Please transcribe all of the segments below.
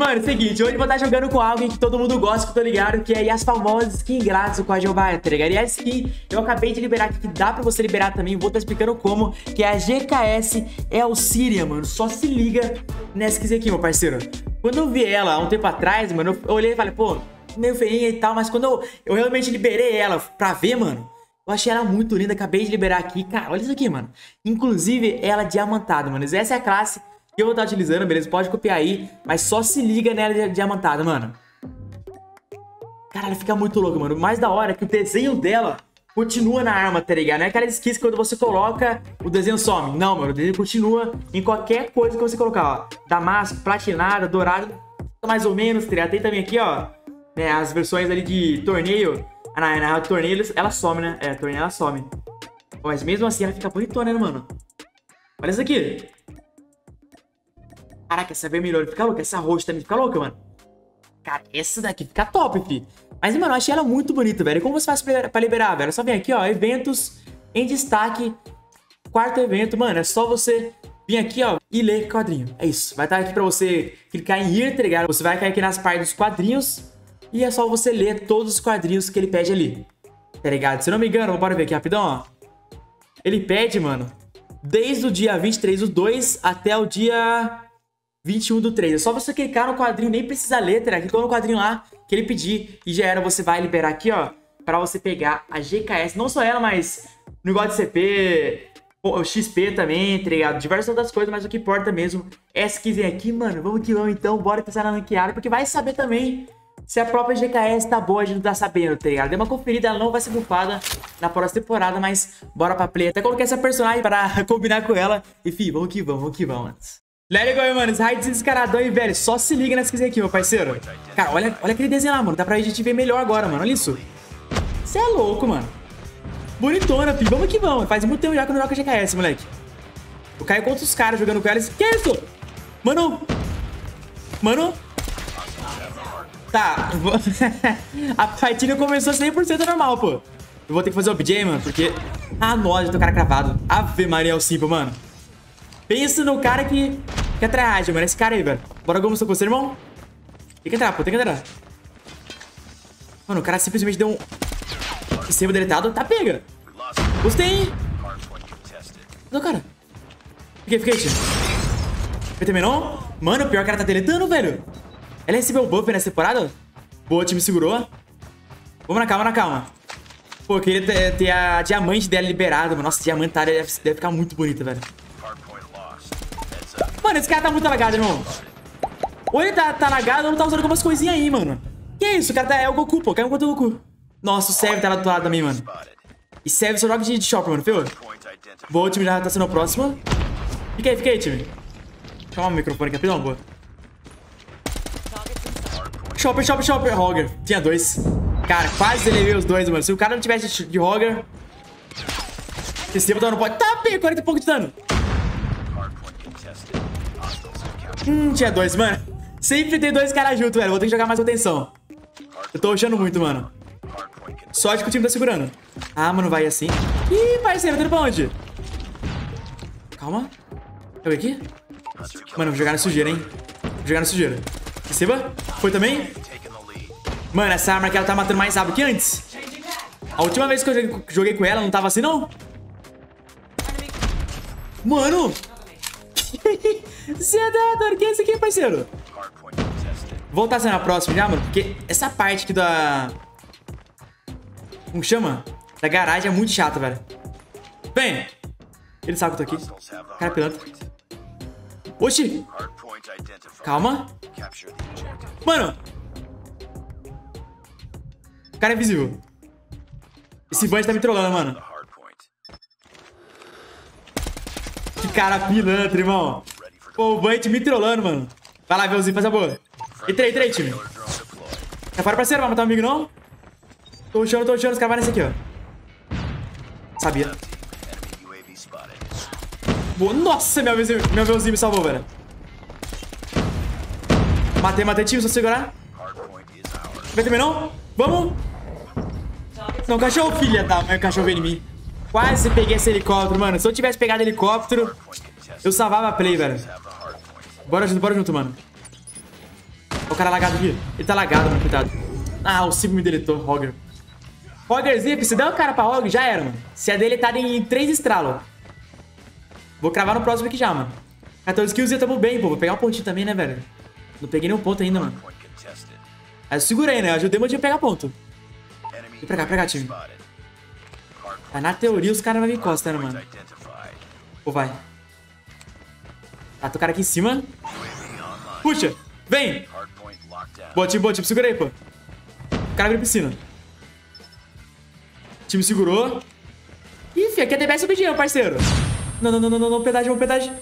Mano, é o seguinte, hoje eu vou estar jogando com alguém que todo mundo gosta, que eu tô ligado, que é aí as famosas skins grátis do Código Baia, tá ligado? E a skin eu acabei de liberar aqui, que dá pra você liberar também, vou estar explicando como, que é a GKS Elcíria, mano. Só se liga nessa skin aqui, meu parceiro. Quando eu vi ela há um tempo atrás, mano, eu olhei e falei, pô, meio feinha e tal, mas quando eu realmente liberei ela pra ver, mano, eu achei ela muito linda, acabei de liberar aqui. Cara, olha isso aqui, mano. Inclusive, ela é diamantada, mano. Essa é a classe que eu vou estar utilizando, beleza? Pode copiar aí, mas só se liga nela diamantada, mano. Cara, ela fica muito louca, mano. O mais da hora é que o desenho dela continua na arma, tá ligado? Não é aquela skin que quando você coloca, o desenho some. Não, mano, o desenho continua em qualquer coisa que você colocar, ó. Damasco, platinada, dourado, mais ou menos, tá ligado? Tem também aqui, ó, né, as versões ali de torneio. Na torneio ela some, né? É, torneio ela some. Mas mesmo assim ela fica bonitona, né, mano? Olha isso aqui. Caraca, essa vermelhona fica louca. Essa roxa também fica louca, mano. Cara, essa daqui fica top, fi. Mas, mano, eu achei ela muito bonita, velho. Como você faz pra liberar, velho? É só vir aqui, ó, eventos em destaque. Quarto evento, mano. É só você vir aqui, ó, e ler quadrinho. É isso. Vai estar aqui pra você clicar em ir, tá ligado? Você vai cair aqui nas partes dos quadrinhos. E é só você ler todos os quadrinhos que ele pede ali. Tá ligado? Se não me engano, bora ver aqui rapidão, ó. Ele pede, mano, desde o dia 23/2 até o dia 21/3. É só você clicar no quadrinho, nem precisa ler, tá? Clicou no quadrinho lá que ele pedir e já era. Você vai liberar aqui, ó, pra você pegar a GKS. Não só ela, mas negócio de CP, o XP também, tá ligado? Diversas outras coisas, mas o que importa mesmo é essa skin aqui, mano. Vamos que vamos, então. Bora pensar na ranqueada, porque vai saber também se a própria GKS tá boa, a gente não tá sabendo, tá ligado? Dê uma conferida, ela não vai ser bufada na próxima temporada, mas bora pra play. Até coloquei essa personagem pra combinar com ela. E, fi, vamos que vamos, mano. Let go, mano. Esse raid desescaradão aí, velho. Só se liga nessa skin aqui, meu parceiro. Cara, olha aquele desenho lá, mano. Dá pra gente ver melhor agora, mano. Olha isso. Você é louco, mano. Bonitona, fi. Vamos que vamos. Faz muito tempo já que eu não jogo com a GKS, moleque. Eu caio contra os caras jogando com elas. Que isso? Mano. Tá. A partida começou 100% normal, pô. Eu vou ter que fazer o OBJ, mano, porque... Ah, nossa, já tem o cara cravado. Ave Maria, é o Simple, mano. Pensa no cara que é tryhard, mano. Esse cara aí, velho. Bora começar com você, irmão. Tem que entrar, pô. Tem que entrar. Mano, o cara simplesmente deu um... Save deletado. Tá, pega. Gostei, hein? Cadê o cara? Fiquei, tio. Ele também não? Mano, o pior que ela tá deletando, velho. Ela recebeu o buff nessa temporada? Boa, o time segurou. Vamos na calma, Pô, eu queria ter a diamante dela liberada, mano. Nossa, a diamantária deve ficar muito bonita, velho. Mano, esse cara tá muito lagado, irmão. Ou ele tá lagado ou não tá usando algumas coisinhas aí, mano. Que isso? O cara é o Goku, pô. Caiu contra o Goku. Nossa, o Sev tá lá do lado também, mano. E Sev só joga de shopper, mano, viu? Boa, o time já tá sendo o próximo. Fica aí, time. Calma o microfone aqui, rapidão, boa. Shopper, Hogger. Tinha dois. Cara, quase elevei os dois, mano. Se o cara não tivesse de Hogger... Esse tempo não pode... Tá, pega 40 e pouco de dano. Tinha dois, mano. Sempre tem dois caras juntos, velho. Vou ter que jogar mais atenção. Eu tô rushando muito, mano. Sorte que o time tá segurando. Ah, mano, vai assim. Ih, parceiro, tá indo pra onde? Calma. Eu aqui? Mano, vou jogar na sujeira, hein? Vou jogar na sujeira. Receba. Foi também? Mano, essa arma aqui, ela tá matando mais rápido que antes. A última vez que eu joguei com ela, não tava assim, não? Mano! Você é doido, que é isso aqui, parceiro? Vou voltar sendo a próxima já, mano. Porque essa parte aqui da... Como chama? Da garagem é muito chata, velho. Vem! Ele sabe que eu tô aqui. Cara, pilantra. Oxi! Calma. Mano! O cara é invisível. Esse Band tá me trollando, mano. Que cara pilantra, irmão. Pô, o Band me trollando, mano. Vai lá, Velzinho, faz a boa. Entrei, time. Tá fora, parceiro? Vai matar um amigo, não? Tô rushando. Os caras vão nesse aqui, ó. Sabia. Boa. Nossa, meu Velzinho me salvou, velho. Matei, time, só segurar. Vai também, não? Vamos. Não, cachorro, filha da mãe, o cachorro veio em mim. Quase peguei esse helicóptero, mano. Se eu tivesse pegado helicóptero, eu salvava a play, velho. Bora junto, mano. Olha o cara lagado aqui. Ele tá lagado, mano, cuidado. Ah, o Silvio me deletou, Roger. Rogerzinho, se der uma cara pra Roger, já era, mano. Se é deletado em 3 estralos. Vou cravar no próximo aqui já, mano. 14 kills e tamo bem, pô. Vou pegar um pontinho também, né, velho? Não peguei nenhum ponto ainda, mano. Aí eu segurei, né? Eu ajudei o meu time a pegar ponto. Vem pra cá, time. Tá, na teoria, os caras não me encostam, né, mano? Pô, vai. Tá, tem o cara aqui em cima. Puxa! Vem! Boa, time, segura aí, pô. O cara veio pra piscina. O time segurou. Ih, fi, aqui é DBS obediente, parceiro. Não, pedágio.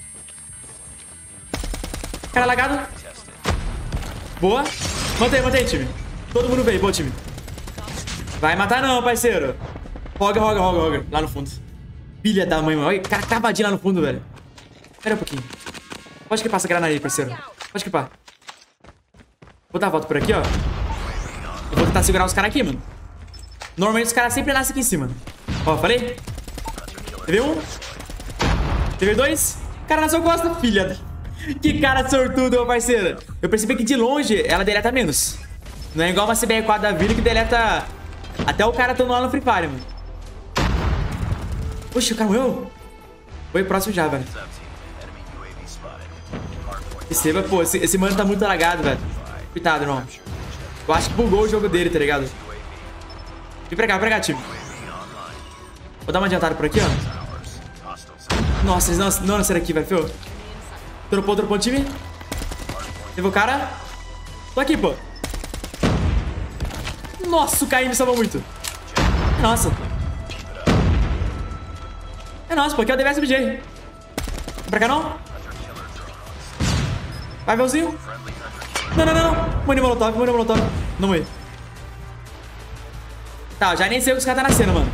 Cara lagado. Boa. Mantém, time. Todo mundo veio, boa, time. Vai matar não, parceiro. Roger. Lá no fundo. Filha da mãe, mano. Olha, cara cavadinho lá no fundo, velho. Espera um pouquinho. Pode que passa a granada aí, parceiro. Pode que pá. Vou dar a volta por aqui, ó. Eu vou tentar segurar os caras aqui, mano. Normalmente os caras sempre nascem aqui em cima. Ó, falei? Teve um. Teve 2. Cara na sua costa, filha. Que cara sortudo, meu parceiro. Eu percebi que de longe ela deleta menos. Não é igual uma CBR4 da vida que deleta até o cara estando lá no Free Fire, mano. Poxa, o cara morreu. Foi próximo já, velho. Perceba, pô, esse mano tá muito lagado, velho. Coitado, irmão. Eu acho que bugou o jogo dele, tá ligado? Vem pra cá, time. Vou dar uma adiantada por aqui, ó. Nossa, eles não nasceram aqui, velho, fio. Dropou o time. Teve o cara. Tô aqui, pô. Nossa, o Caim me salvou muito. Nossa. É nossa, pô, aqui é o DBS BJ. Vem pra cá, não? Vai, Velzinho. Não. Morri molotov. Não morri. Tá, eu já nem sei o que os caras tá nascendo, mano.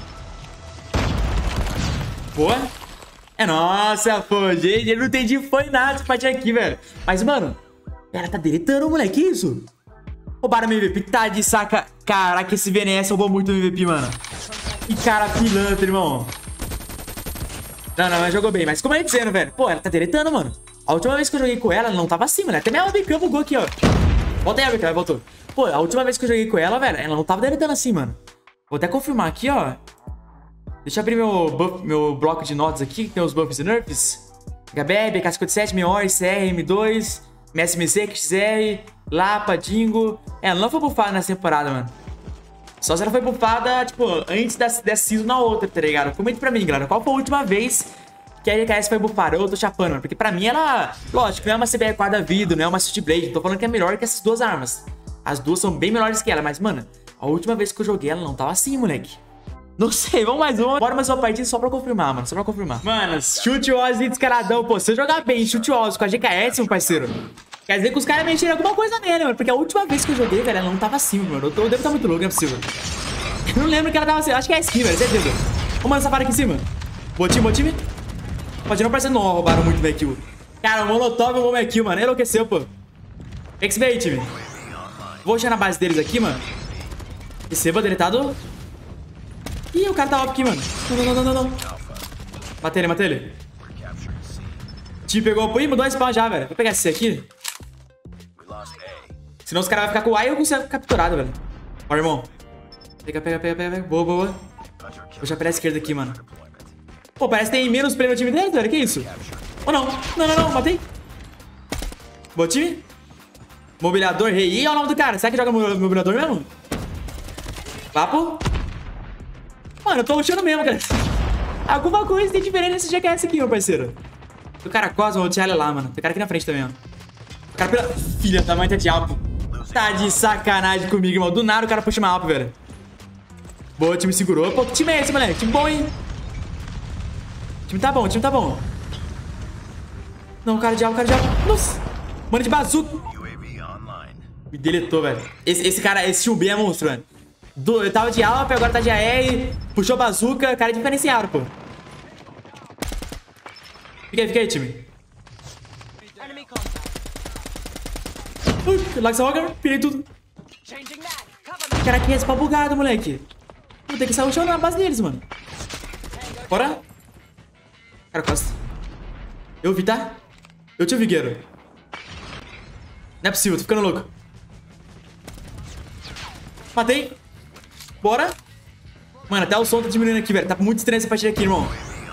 Boa. É nossa, pô, gente, eu não entendi foi nada essa partida aqui, velho. Mas, mano, ela tá deletando, moleque, que isso? Roubaram meu MVP, tá de saca. Caraca, esse VNS roubou muito o MVP, mano. Que cara pilantra, irmão. Não, mas jogou bem, mas como eu ia dizendo, velho. Pô, ela tá deletando, mano. A última vez que eu joguei com ela não tava assim, mano. Até minha webcam bugou aqui, ó. Volta aí, webcam, voltou. Pô, a última vez que eu joguei com ela, velho, ela não tava deletando assim, mano. Vou até confirmar aqui, ó. Deixa eu abrir meu bloco de notas aqui, que tem os buffs e nerfs. HB, BK57, Meor, CR, M2, MSMC, XR, Lapa, Dingo. Ela não foi bufada nessa temporada, mano. Só se ela foi bufada, tipo, antes dessa season na outra, tá ligado? Comenta pra mim, galera, qual foi a última vez que a LKS foi bufada? Eu tô chapando, mano, porque pra mim ela, lógico, não é uma CBR4 da vida, não é uma City Blade. Tô falando que é melhor que essas duas armas. As duas são bem melhores que ela, mas, mano, a última vez que eu joguei ela não tava assim, moleque. Não sei, vamos mais uma. Bora mais uma partida só pra confirmar, mano. Só pra confirmar. Mano, chute Oz descaradão. Pô, se eu jogar bem chute Oz com a GKS, meu parceiro, quer dizer que os caras mexeram alguma coisa nele, mano. Porque a última vez que eu joguei, velho, ela não tava assim, mano. Eu devo estar muito louco, não é possível. Eu não lembro que ela tava assim. Acho que é a skin, velho, certeza. Vamos mandar essa vara aqui em cima. Boa time. Pode não parecer. Não, roubaram muito meu kill. Cara, o Molotov roubou meu kill, mano. Enlouqueceu, pô. XB, time. Vou chegar na base deles aqui, mano. Receba, deletado. Ih, o cara tá up aqui, mano. Não. Matei ele. O time pegou. Ih, mudou a spawn já, velho. Vou pegar esse aqui. Senão os caras vão ficar com o A e eu consigo ficar capturado, velho. Ó, irmão. Pega. Boa. Vou já pela esquerda aqui, mano. Pô, parece que tem menos play no time deles, velho. Que isso? Ou não? Não. Matei. Boa, time. Mobiliador, rei. Ih, olha o nome do cara. Será que joga mobiliador mesmo? Papo. Mano, eu tô luxando mesmo, cara. Alguma coisa tem diferente nesse GKS aqui, meu parceiro. O cara Cosmo, vou tirar ele lá, mano. Tem cara aqui na frente também, ó. O cara pela... Filha da mãe, tá de alpo. Tá de sacanagem comigo, irmão. Do nada o cara puxa uma alpo, velho. Boa, o time segurou. Pô, que time é esse, moleque? Time bom, hein? O time tá bom. Não, cara de alpo. Nossa. Mano de bazuca. Me deletou, velho. Esse cara, esse Tio B é monstro, velho. Eu tava de AWP, agora tá de AR. Puxou bazuca, cara é diferenciado, pô. Fica aí, time. Lag Roger, pirei tudo. Caraca, esse pau bugado, moleque. Vou ter que sair o chão na base deles, mano. Bora. Cara, costa. Eu vi, tá? Eu te vi, Guerreiro. Não é possível, tô ficando louco. Matei. Bora. Mano, até o som tá diminuindo aqui, velho. Tá muito estranho essa partida aqui, irmão.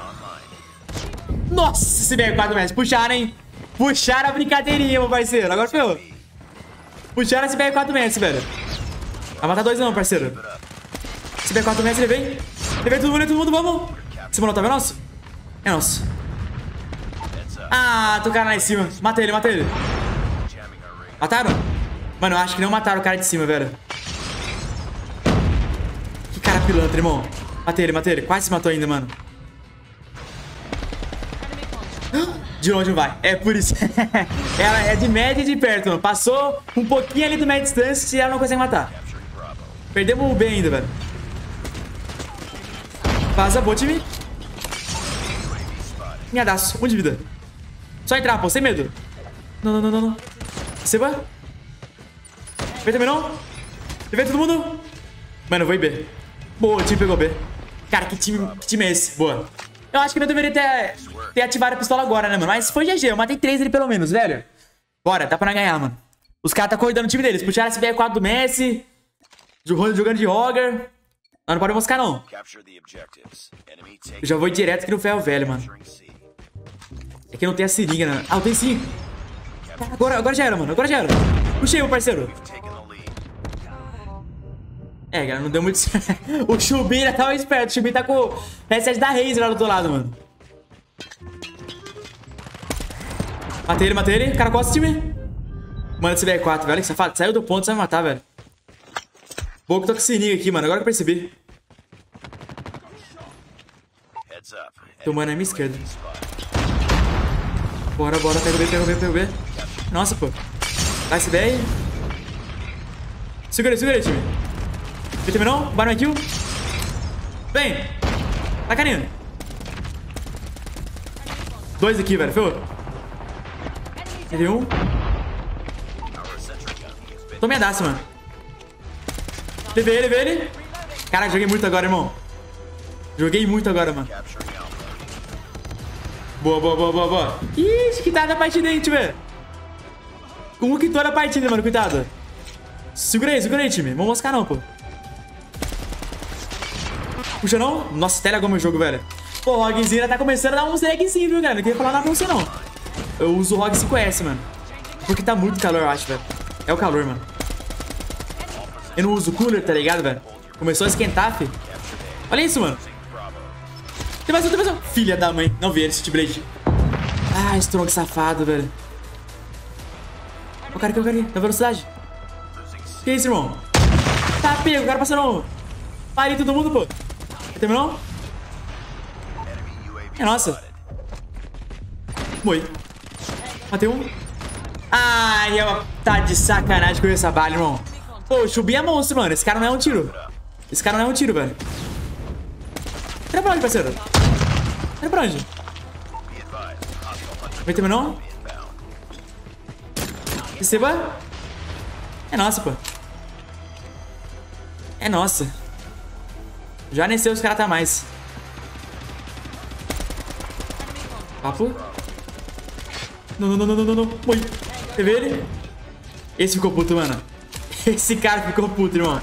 Nossa, esse BR4 Messi. Puxaram, hein? Puxaram a brincadeirinha, meu parceiro. Agora ferrou. Puxaram esse BR4 Messi, velho. Vai matar dois não, parceiro. Esse BR4 Messi, ele vem. Ele vem todo mundo, vamos. Esse monotão é nosso? É nosso. Ah, tô o cara lá em cima. Mata ele, mata ele. Mataram? Mano, eu acho que não mataram o cara de cima, velho. Que cara pilantra, irmão. Matei ele. Quase se matou ainda, mano. De longe não vai. É por isso. Ela é de média e de perto, mano. Passou um pouquinho ali do média distância e ela não consegue matar. Perdemos o B ainda, velho. Vaza, boa time. Minhadaço, 1 de vida. Só entrar, pô, sem medo. Não. Receba. Vem também não. Vem todo mundo. Mano, eu vou em B. Boa, o time pegou B. Cara, que time é esse? Boa. Eu acho que não deveria ter ativado a pistola agora, né, mano? Mas foi GG, eu matei 3 ali pelo menos, velho. Bora, dá pra nós ganhar, mano. Os caras tá correndo o time deles. Puxaram esse BR4 do Messi. Jogando de Hogger. Não pode moscar, não. Eu já vou direto aqui no ferro velho, mano. É que não tem a seringa, né? Ah, eu tenho sim. Agora já era, mano. Agora já era. Puxei, meu parceiro. É, cara, não deu muito certo. O Chubin já tava esperto. O Chubin tá com o reset da Razer lá do outro lado, mano. Matei ele. Cara, costa o time. Mano, esse BR4, velho. Que safado. Saiu do ponto, você vai me matar, velho. Boa que tô com seringa aqui, mano. Agora que eu percebi. Tomando a minha esquerda. Bora. Pega o B. Nossa, pô. Vai esse BR. Segura aí, time. Ele terminou? Vai no kill. Vem. Tá carinho. 2 aqui, velho. Ferrou. Teve um. Tomei a daça, mano. Levei ele. Caraca, joguei muito agora, irmão. Mano. Boa. Ixi, que da partida aí, time. Um que toda a partida, mano. Cuidado. Segura aí, time. Vamos moscar não, pô. Puxa não? Nossa, telegou meu jogo, velho. Pô, o Rogzinho tá começando a dar uns lagzinho, viu, cara? Não queria falar nada pra você, não. Eu uso o ROG 5S, mano. Porque tá muito calor, eu acho, velho. É o calor, mano. Eu não uso cooler, tá ligado, velho? Começou a esquentar, filho. Olha isso, mano. Tem mais um. Filha da mãe. Não vi ele, City Blade. Ah, Strong safado, velho. Ó, o cara aqui, na velocidade. Que isso, irmão? Tá pego, o cara passando. Parei todo mundo, pô. Terminou? É nossa. Morri. Matei um. Ai, tá de sacanagem com essa bala, irmão. Pô, o Chubin é monstro, mano. Esse cara não é um tiro. Velho. Tira pra onde, parceiro? Tira pra onde? Vai terminou? Receba. É nossa, pô. É nossa. Já nem sei os caras tá mais. Papo. Não. Morri. Teve ele. Esse ficou puto, mano. Esse cara ficou puto, irmão.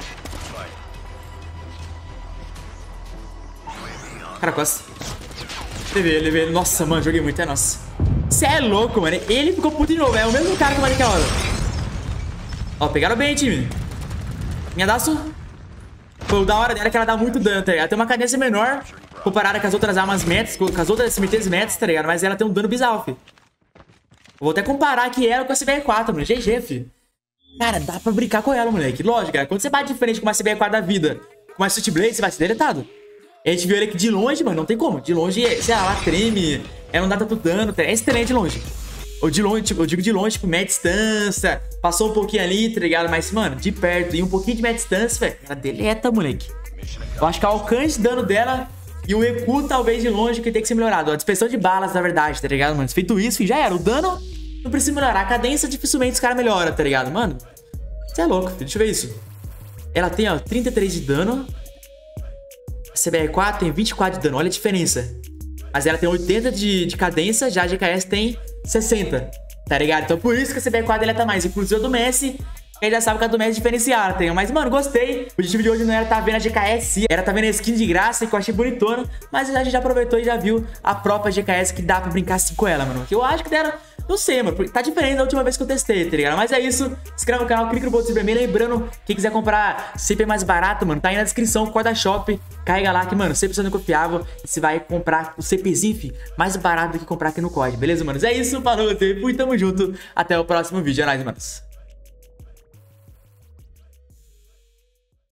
Cara, quase. Teve ele. Nossa, mano, joguei muito, é nossa. Você é louco, mano. Ele ficou puto de novo. É o mesmo cara que eu matei aquela hora. Ó, pegaram bem, time. Minha daço. Pô, o da hora dela é que ela dá muito dano, tá ligado? Ela tem uma cadência menor comparada com as outras armas metas, com as outras CMTs metas, tá ligado? Mas ela tem um dano bizarro, filho. Vou até comparar aqui ela com a CBR4, mano. GG, filho. Cara, dá pra brincar com ela, moleque. Lógico, cara. Quando você bate de frente com uma CBR4 da vida, com uma City Blade, você vai ser deletado. A gente viu ele aqui de longe, mano. Não tem como. De longe, sei lá, treme. Ela não dá tanto dano. É estranho de longe. Ou de longe, tipo, eu digo de longe, tipo, média distância. Passou um pouquinho ali, tá ligado? Mas, mano, de perto e um pouquinho de média distância, velho. Ela deleta, moleque. Eu acho que o alcance de dano dela e o recuo, talvez, de longe, que tem que ser melhorado. A dispersão de balas, na verdade, tá ligado, mano? Feito isso, já era. O dano não precisa melhorar. A cadência, dificilmente, os caras melhoram, tá ligado? Mano, você é louco, filho. Deixa eu ver isso. Ela tem, ó, 33 de dano. A CBR4 tem 24 de dano. Olha a diferença. Mas ela tem 80 de cadência, já a GKS tem 60. tá ligado? Então por isso que a CB4 deleta mais. Inclusive a do Messi, quem já sabe que a do Messi é diferenciada, tem. Mas, mano, gostei. O objetivo de hoje não era tá vendo a GKS, era tá vendo a skin de graça, que eu achei bonitona. Mas a gente já aproveitou e já viu a própria GKS, que dá pra brincar assim com ela, mano. Que eu acho que deram... Não sei, mano, tá diferente da última vez que eu testei, tá ligado? Mas é isso, se inscreve no canal, clica no botão vermelho. Lembrando, quem quiser comprar sempre mais barato, mano, tá aí na descrição, Corda Shop. Carrega lá que, mano, 100% confiável. E você vai comprar o CPzinho, fi, mais barato do que comprar aqui no COD, beleza, mano? É isso, falou, fui, tamo junto. Até o próximo vídeo, é nóis, manos.